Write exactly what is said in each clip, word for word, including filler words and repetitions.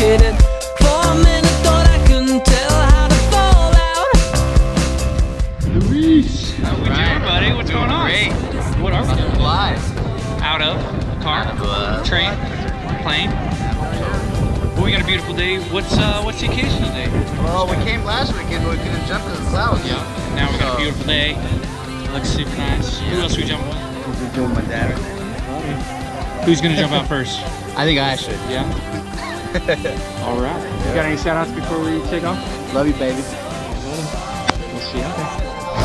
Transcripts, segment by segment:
overrated. For a minute thought I couldn't tell how to fall out. Luis! How we doing, buddy? What's going on? Great. What are we doing? Live. Out of a car, Out of a train, plane. Well, we got a beautiful day. What's uh, what's the occasion today? Well, we came last weekend, but we couldn't jump in the clouds. Yeah. Now we got a beautiful day. Looks super nice. Who else are we jumping with? We're doing my dad right now. Who's gonna jump out first? I think I should. Yeah. All right. You got any shout outs before we take off? Love you, baby. We'll see you out there.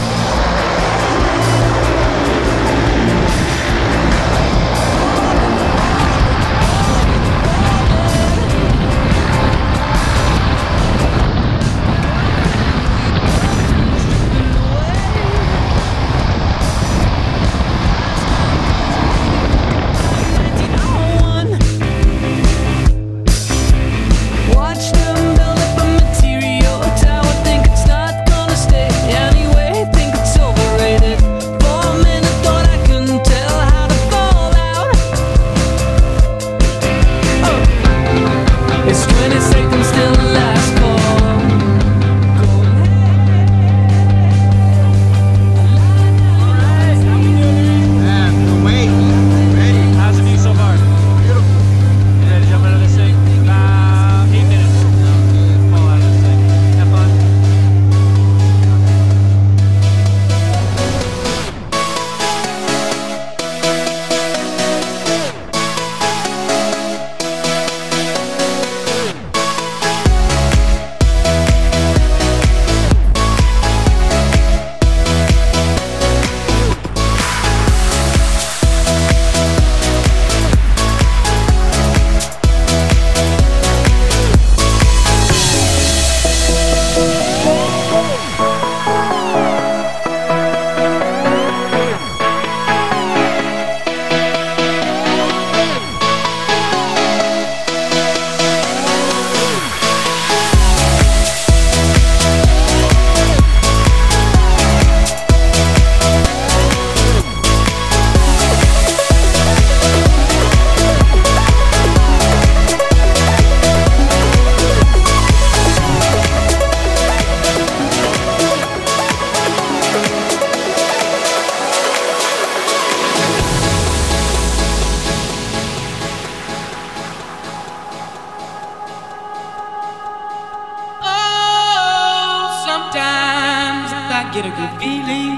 Get a good feeling,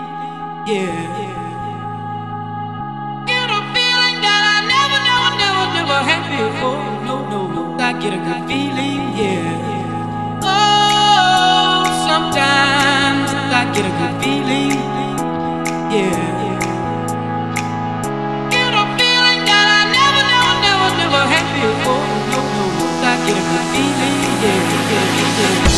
yeah. Get a feeling that I never, never, never, never had before. No, no, no. I get a good feeling, yeah. Oh, sometimes I get a good feeling, yeah. Get a feeling that I never, never, never, never had before. No, no, no. I get a good feeling, yeah, yeah, yeah.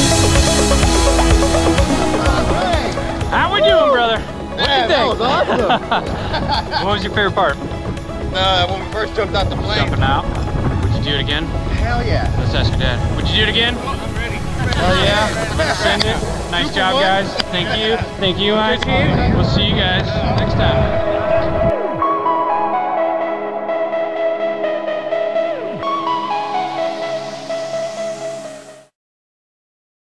How we doing, brother? What Yeah, you think? that was awesome. What was your favorite part? Uh, when we first jumped out the plane. Jumping out. Would you do it again? Hell yeah. Let's ask your dad. Would you do it again? I'm ready. Hell yeah. Send it. Nice job, guys. Thank you. Thank you, guys. We'll see you guys next time.